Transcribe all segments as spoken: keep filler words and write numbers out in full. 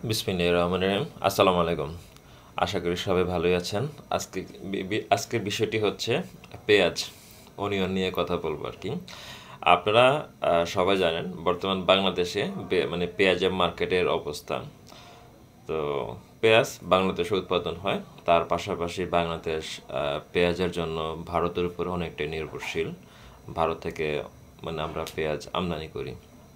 বিসমিল্লাহির রহমানির রহিম। আসসালামু আলাইকুম। আশা করি সবাই ভালোই আছেন। আজকে বি- বি- আজকের বিষয়টি হচ্ছে পেঁয়াজ, অনিয়ন নিয়ে কথা বলবো আর কি। আপনারা আহ, সবাই জানেন বর্তমান বাংলাদেশে বে- মানে পেঁয়াজের মার্কেটের অবস্থা। তো পেঁয়াজ বাংলাদেশে উৎপাদন হয়, তার পাশাপাশি বাংলাদেশ আহ, পেঁয়াজের জন্য ভারতের উপর অনেকটাই নির্ভরশীল। ভারত থেকে মানে আমরা পেঁয়াজ আমদানি করি।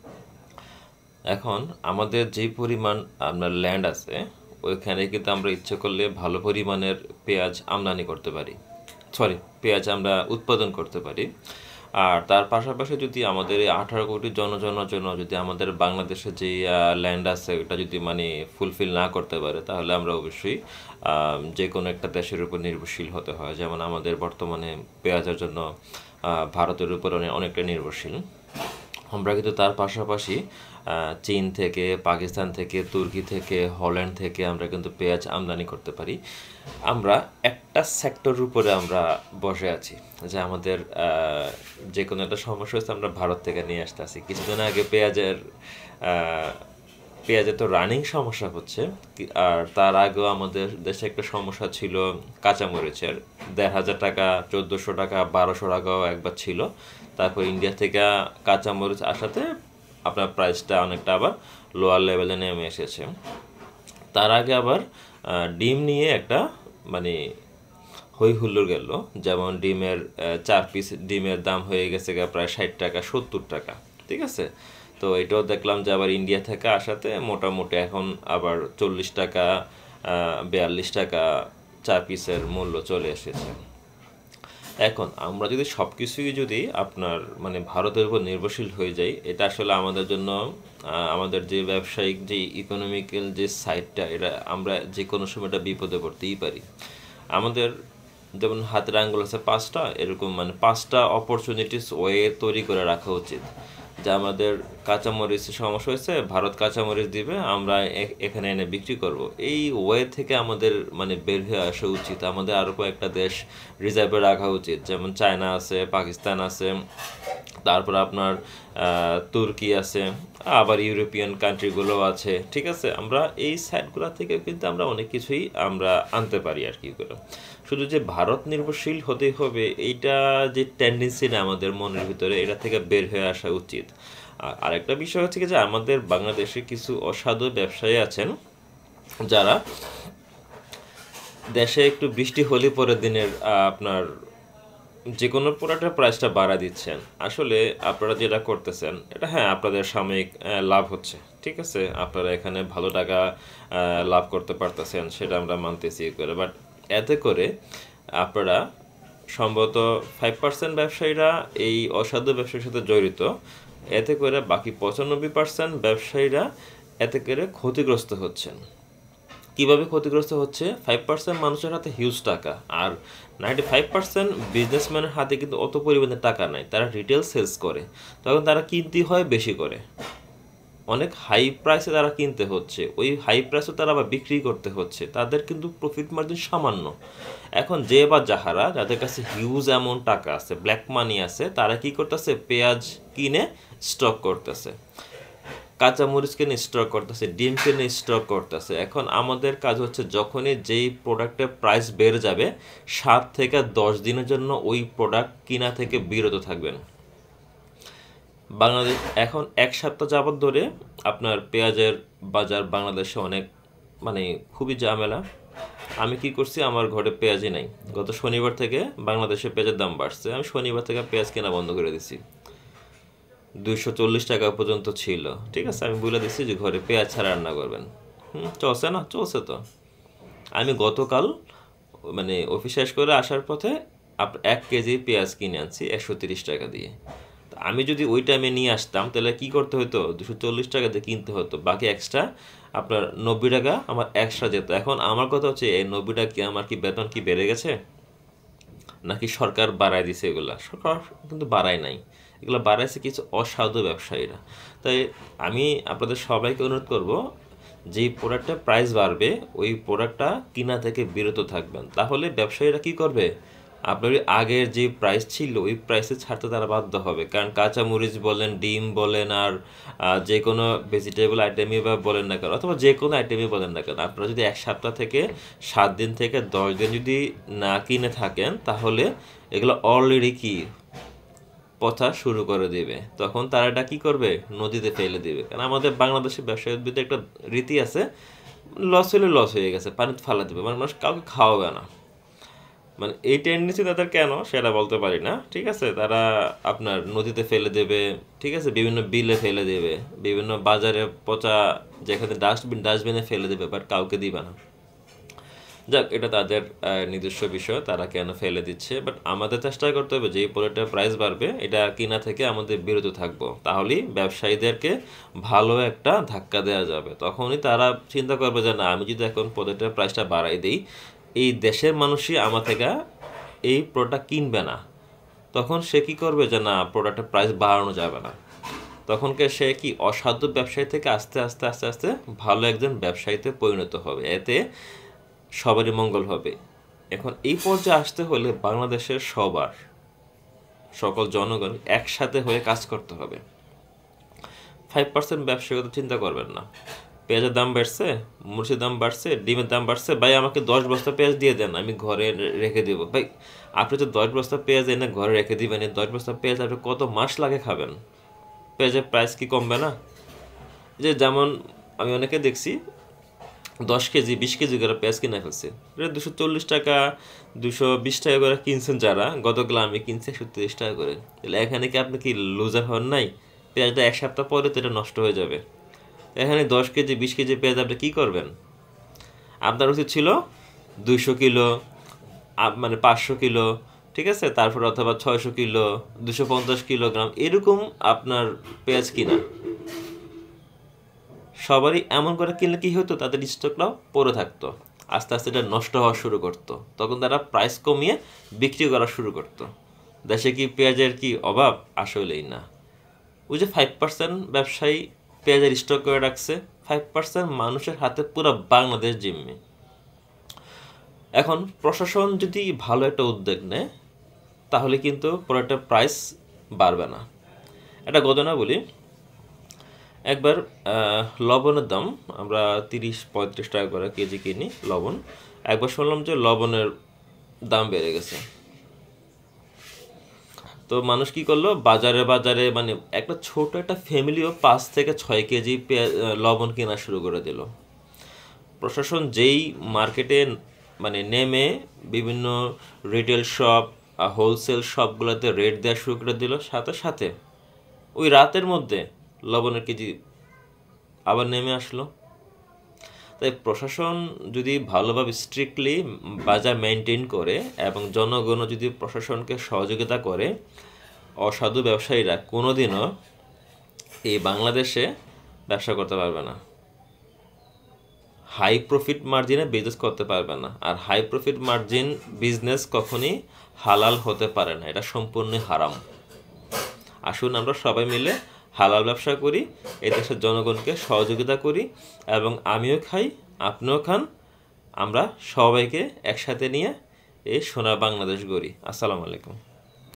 এখন আমাদের যেই পরিমাণ আপনার ল্যান্ড আছে, ওইখানে কিন্তু আমরা ইচ্ছে করলে ভালো পরিমাণের পেঁয়াজ আমদানি করতে পারি, সরি পেঁয়াজ আমরা উৎপাদন করতে পারি। আর তার পাশাপাশি যদি আমাদের এই আঠারো কোটি জনজনের জন্য যদি আমাদের বাংলাদেশে যে ল্যান্ড আছে ওটা যদি মানে ফুলফিল না করতে পারে, তাহলে আমরা অবশ্যই আহ, যে কোনো একটা দেশের উপর নির্ভরশীল হতে হয়। যেমন আমাদের বর্তমানে পেঁয়াজের জন্য আহ, ভারতের উপর অনেক অনেকটা নির্ভরশীল। আমরা কিন্তু তার পাশাপাশি আহ, চীন থেকে, পাকিস্তান থেকে, তুর্কি থেকে, হল্যান্ড থেকে আমরা কিন্তু পেঁয়াজ আমদানি করতে পারি। আমরা একটা সেক্টরের উপরে আমরা বসে আছি, যে আমাদের আহ, যে কোনো একটা সমস্যা হচ্ছে আমরা ভারত থেকে নিয়ে আসতে আসি। কিছুদিন আগে পেঁয়াজের আহ, পেঁয়াজের তো রানিং সমস্যা হচ্ছে, কি- আর তার আগেও আমাদের দেশে একটা সমস্যা ছিল কাঁচামরিচের। দেড় হাজার টাকা, চোদ্দোশো টাকা, বারোশো টাকাও একবার ছিল। তারপর ইন্ডিয়া থেকে কাঁচামরিচ আসাতে আপনার প্রাইসটা অনেকটা আবার লোয়ার লেভেলে নেমে এসেছে। তার আগে আবার আহ, ডিম নিয়ে একটা মানে হই হুল্লোড় গেল। যেমন ডিমের আহ, চার পিস ডিমের দাম হয়ে গেছে গা প্রায় ষাট টাকা, সত্তর টাকা। ঠিক আছে। তো এটাও দেখলাম যে আবার ইন্ডিয়া থেকে আসাতে মোটামুটি এখন আবার চল্লিশ টাকা, বিয়াল্লিশ টাকা চার পিসের মূল্য চলে এসেছে। এখন আমরা যদি সব কিছুই যদি আপনার মানে ভারতের উপর নির্ভরশীল হয়ে যাই, এটা আসলে আমাদের জন্য আহ, আমাদের যে ব্যবসায়িক যে ইকোনমিক্যাল যে সাইডটা, এটা আমরা যে কোনো সময় এটা বিপদে পড়তেই পারি। আমাদের যেমন হাতের আঙ্গুল আছে পাঁচটা, এরকম মানে পাঁচটা অপরচুনিটিস ওয়ে তৈরি করে রাখা উচিত। যে আমাদের কাঁচামরিচের সমস্যা হয়েছে, ভারত কাঁচামরিচ দিবে, আমরা এ- এখানে এনে বিক্রি করব। এই ওয়ে থেকে আমাদের মানে বের হয়ে আসা উচিত। আমাদের আরও কয়েকটা দেশ রিজার্ভে রাখা উচিত, যেমন চায়না আছে, পাকিস্তান আছে, তারপর আপনার আহ, তুর্কি আছে, আবার ইউরোপিয়ান কান্ট্রিগুলো আছে। ঠিক আছে, আমরা এই সাইডগুলো থেকে কিন্তু আমরা অনেক কিছুই আমরা আনতে পারি আর কি করে। শুধু যে ভারত নির্ভরশীল হতে হবে এইটা যে টেন্ডেন্সি না আমাদের মনের ভিতরে, এটা থেকে বের হয়ে আসা উচিত। আর আরেকটা বিষয় হচ্ছে কি, যে আমাদের বাংলাদেশে কিছু অসাধু ব্যবসায়ী আছেন যারা দেশে একটু বৃষ্টি হলে পরের দিনের আহ, আপনার যে কোনো প্রোডাক্টের প্রাইসটা বাড়া দিচ্ছেন। আসলে আপনারা যেটা করতেছেন এটা, হ্যাঁ, আপনাদের সাময়িক আহ, লাভ হচ্ছে, ঠিক আছে, আপনারা এখানে ভালো টাকা আহ, লাভ করতে পারতেছেন, সেটা আমরা মানতেছি করে। বাট এতে করে আপনারা সম্ভবত ফাইভ পার্সেন্ট ব্যবসায়ীরা এই অসাধু ব্যবসার সাথে জড়িত। এতে করে বাকি পঁচানব্বই পার্সেন্ট ব্যবসায়ীরা এতে করে ক্ষতিগ্রস্ত হচ্ছেন। কিভাবে ক্ষতিগ্রস্ত হচ্ছে? ফাইভ পার্সেন্ট মানুষের হাতে হিউজ টাকা, আর নাইনটি ফাইভ পার্সেন্ট বিজনেসম্যানের হাতে কিন্তু অত পরিমাণে টাকা নাই, তারা রিটেল সেলস করে। তখন তারা কিনতে হয় বেশি করে, অনেক হাই প্রাইসে তারা কিনতে হচ্ছে, ওই হাই প্রাইসে তারা আবার বিক্রি করতে হচ্ছে, তাদের কিন্তু প্রফিট মার্জিন সামান্য। এখন যে বা যাহারা যাদের কাছে হিউজ অ্যামাউন্ট টাকা আছে, ব্ল্যাক মানি আছে, তারা কি করতেছে? পেঁয়াজ কিনে স্টক করতেছে, কাঁচামরিচ কিনে স্টক করতেছে, ডিম কিনে স্টক করতেছে। এখন আমাদের কাজ হচ্ছে যখনই যেই প্রোডাক্টের প্রাইস বেড়ে যাবে, সাত থেকে দশ দিনের জন্য ওই প্রোডাক্ট কিনা থেকে বিরত থাকবেন। বাংলাদেশ এখন এক সপ্তাহ যাবত ধরে আপনার পেঁয়াজের বাজার বাংলাদেশে অনেক মানে খুবই ঝামেলা। আমি কি করছি, আমার ঘরে পেঁয়াজই নাই। গত শনিবার থেকে বাংলাদেশে পেঁয়াজের দাম বাড়ছে, আমি শনিবার থেকে পেঁয়াজ কেনা বন্ধ করে দিছি। দুইশো চল্লিশ টাকা পর্যন্ত ছিল। ঠিক আছে, আমি বলে দিচ্ছি যে ঘরে পেঁয়াজ ছাড়া রান্না করবেন। হুম, চলছে না? চলছে তো। আমি গতকাল মানে অফিস শেষ করে আসার পথে আপ- এক কেজি পেঁয়াজ কিনে আনছি একশো তিরিশ টাকা দিয়ে। তা আমি যদি ওই টাইমে নিয়ে আসতাম তাহলে কি করতে হতো? দুশো চল্লিশ টাকা দিয়ে কিনতে হতো, বাকি এক্সট্রা আপনার নব্বই টাকা আমার এক্সট্রা যেত। এখন আমার কথা হচ্ছে, এই নব্বই টাকা কি আমার কি বেতন কি বেড়ে গেছে, নাকি সরকার বাড়ায় দিছে? এগুলা সরকার কিন্তু বাড়ায় নাই, এগুলো বাড়াইছে কিছু অসাধু ব্যবসায়ীরা। তাই আমি আপনাদের সবাইকে অনুরোধ করব, যেই প্রোডাক্টের প্রাইস বাড়বে ওই প্রোডাক্টটা কিনা থেকে বিরত থাকবেন। তাহলে ব্যবসায়ীরা কি করবে? আপনার ওই আগের যে প্রাইস ছিল ওই প্রাইসে ছাড়তে তারা বাধ্য হবে, কারণ কাঁচামরিচ বলেন, ডিম বলেন, আর আহ, যে কোনো ভেজিটেবল আইটেমই বা বলেন না কেন, অথবা যে কোনো আইটেমই বলেন না কেন, আপনারা যদি এক সপ্তাহ থেকে সাত দিন থেকে দশ দিন যদি না কিনে থাকেন, তাহলে এগুলো অলরেডি কি পচা শুরু করে দিবে। তখন তারা এটা কী করবে, নদীতে ফেলে দিবে। কারণ আমাদের বাংলাদেশের ব্যবসায়ীর ভিতরে একটা রীতি আছে, লস হলে লস হয়ে গেছে, পানিতে ফালা দেবে, মানে মানুষ কাউকে খাওয়াবে না। মানে এই টেন্ডেন্সি তাদের কেন সেটা বলতে পারি না, ঠিক আছে। তারা আপনার নদীতে ফেলে দেবে, ঠিক আছে, বিভিন্ন বিলে ফেলে দেবে, বিভিন্ন বাজারে পচা যেখানে ডাস্টবিন ডাস্টবিনে ফেলে দেবে, বাট কাউকে দিবে না। যাক, এটা তাদের নিজস্ব বিষয়, তারা কেন ফেলে দিচ্ছে। বাট আমাদের চেষ্টা করতে হবে যে এই প্রোডাক্টের প্রাইস বাড়বে এটা কিনা থেকে আমাদের বিরত থাকবো, তাহলেই ব্যবসায়ীদেরকে ভালো একটা ধাক্কা দেওয়া যাবে। তখনই তারা চিন্তা করবে যে না, আমি যদি এখন প্রোডাক্টের প্রাইসটা বাড়াই দিই, এই দেশের মানুষই আমার থেকে এই প্রোডাক্ট কিনবে না। তখন সে কি করবে যে না, প্রোডাক্টের প্রাইস বাড়ানো যাবে না। তখনকে সে কি অসাধু ব্যবসায়ী থেকে আস্তে আস্তে আস্তে আস্তে ভালো একজন ব্যবসায়ীতে পরিণত হবে, এতে সবারই মঙ্গল হবে। এখন এই পর্যায়ে আসতে হলে বাংলাদেশের সবার সকল জনগণ একসাথে হয়ে কাজ করতে হবে। ফাইভ পার্সেন্ট ব্যবসায়ী কথা চিন্তা করবেন না। পেঁয়াজের দাম বাড়ছে, মরিচের দাম বাড়ছে, ডিমের দাম বাড়ছে, ভাই আমাকে দশ বস্তা পেঁয়াজ দিয়ে দেন, আমি ঘরে রেখে দেবো। ভাই আপনি তো দশ বস্তা পেঁয়াজ এনে ঘরে রেখে দিবেন, এই দশ বস্তা পেঁয়াজ আপনি কত মাস লাগে খাবেন? পেঁয়াজের প্রাইস কি কমবে না? যে যেমন আমি অনেকে দেখছি দশ কেজি বিশ কেজি করে পেঁয়াজ কিনে ফেলছে, এটা দুশো চল্লিশ টাকা দুশো বিশ টাকা করে কিনছেন যারা, গতকাল আমি কিনছি একশো তিরিশ টাকা করে। তাহলে এখানে কি আপনি কি লুজার হন নাই? পেঁয়াজটা এক সপ্তাহ পরে তো এটা নষ্ট হয়ে যাবে। এখানে দশ কেজি বিশ কেজি পেঁয়াজ আপনি কী করবেন? আপনার উচিত ছিল দুইশো কিলো, মানে পাঁচশো কিলো, ঠিক আছে, তারপর অথবা ছয়শো কিলো, দুশো পঞ্চাশ কিলোগ্রাম এরকম আপনার পেঁয়াজ কিনা। সবারই এমন করে কিনলে কী হতো, তাদের স্টকটাও পড়ে থাকতো, আস্তে আস্তে এটা নষ্ট হওয়া শুরু করতো, তখন তারা প্রাইস কমিয়ে বিক্রি করা শুরু করতো। দেশে কি পেঁয়াজের কি অভাব? আসলেই না। ওই যে ফাইভ পার্সেন্ট ব্যবসায়ী পেঁয়াজের স্টক করে রাখছে, ফাইভ পার্সেন্ট মানুষের হাতে পুরো বাংলাদেশ জিম্মি। এখন প্রশাসন যদি ভালো একটা উদ্যোগ নেয় তাহলে কিন্তু প্রোডাক্টের প্রাইস বাড়বে না। একটা ঘটনা বলি, একবার লবণের দাম আমরা তিরিশ পঁয়ত্রিশ টাকা করে কেজি কিনি লবণ। একবার শুনলাম যে লবণের দাম বেড়ে গেছে, তো মানুষ কি করলো, বাজারে বাজারে মানে একটা ছোট একটা ফ্যামিলিও পাঁচ থেকে ছয় কেজি লবণ কেনা শুরু করে দিল। প্রশাসন যেই মার্কেটে মানে নেমে বিভিন্ন রিটেল শপ হোলসেল শপগুলোতে রেট দেওয়া শুরু করে দিল, সাথে সাথে ওই রাতের মধ্যে লবণের কেজি আবার নেমে আসলো। তাই প্রশাসন যদি ভালোভাবে স্ট্রিক্টলি বাজার মেনটেন করে এবং জনগণও যদি প্রশাসনকে সহযোগিতা করে, অসাধু ব্যবসায়ীরা কোনোদিনও এই বাংলাদেশে ব্যবসা করতে পারবে না, হাই প্রফিট মার্জিনে বিজনেস করতে পারবে না। আর হাই প্রফিট মার্জিন বিজনেস কখনই হালাল হতে পারে না, এটা সম্পূর্ণ হারাম। আসুন আমরা সবাই মিলে হালাল ব্যবসা করি, এই দেশের জনগণকে সহযোগিতা করি, এবং আমিও খাই আপনিও খান, আমরা সবাইকে একসাথে নিয়ে এই সোনার বাংলাদেশ গড়ি। আসসালামু আলাইকুম।